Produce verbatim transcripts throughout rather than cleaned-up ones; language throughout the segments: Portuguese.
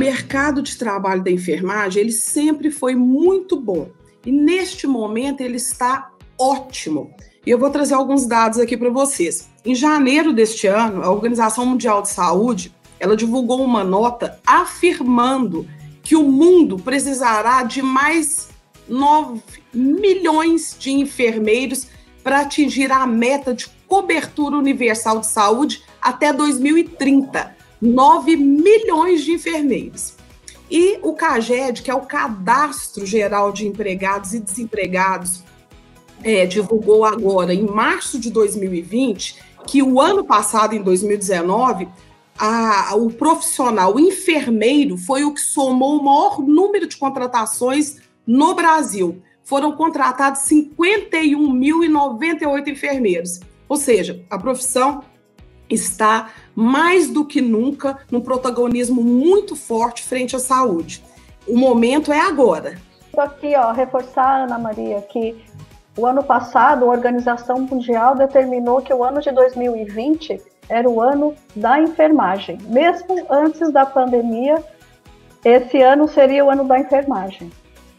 mercado de trabalho da enfermagem, ele sempre foi muito bom. E neste momento ele está ótimo. E eu vou trazer alguns dados aqui para vocês. Em janeiro deste ano, a Organização Mundial de Saúde, ela divulgou uma nota afirmando que o mundo precisará de mais nove milhões de enfermeiros para atingir a meta de cobertura universal de saúde até dois mil e trinta. nove milhões de enfermeiros. E o CAGED, que é o Cadastro Geral de Empregados e Desempregados, é, divulgou agora, em março de dois mil e vinte, que o ano passado, em dois mil e dezenove, a, o profissional o enfermeiro foi o que somou o maior número de contratações no Brasil. Foram contratados cinquenta e um mil e noventa e oito enfermeiros. Ou seja, a profissão está mais do que nunca num protagonismo muito forte frente à saúde. O momento é agora. Estou aqui, ó, reforçar, Ana Maria, que o ano passado a Organização Mundial determinou que o ano de dois mil e vinte era o ano da enfermagem. Mesmo antes da pandemia, esse ano seria o ano da enfermagem.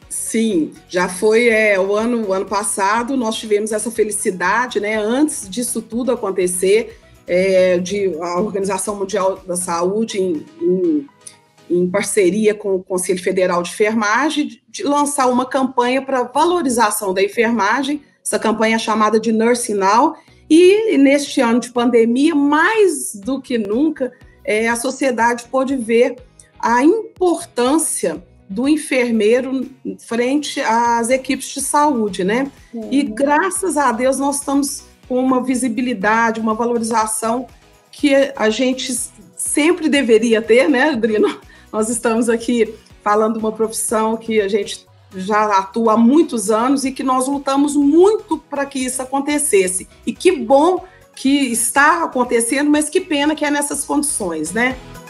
Sim, já foi é, o, ano, o ano passado, nós tivemos essa felicidade, né, antes disso tudo acontecer, é, de a Organização Mundial da Saúde, em, em, em parceria com o Conselho Federal de Enfermagem, de, de lançar uma campanha para valorização da enfermagem, essa campanha é chamada de Nursing Now, e neste ano de pandemia, mais do que nunca, é, a sociedade pôde ver a importância do enfermeiro frente às equipes de saúde, né? Uhum. E graças a Deus nós estamos com uma visibilidade, uma valorização que a gente sempre deveria ter, né, Adriano? Nós estamos aqui falando de uma profissão que a gente já atua há muitos anos e que nós lutamos muito para que isso acontecesse. E que bom que está acontecendo, mas que pena que é nessas condições, né?